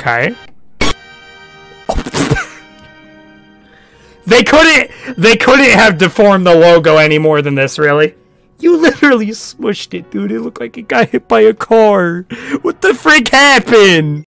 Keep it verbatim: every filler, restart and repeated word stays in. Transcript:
Okay. They couldn't they couldn't have deformed the logo any more than this, really. You literally smushed it, dude. It looked like it got hit by a car. What the frick happened?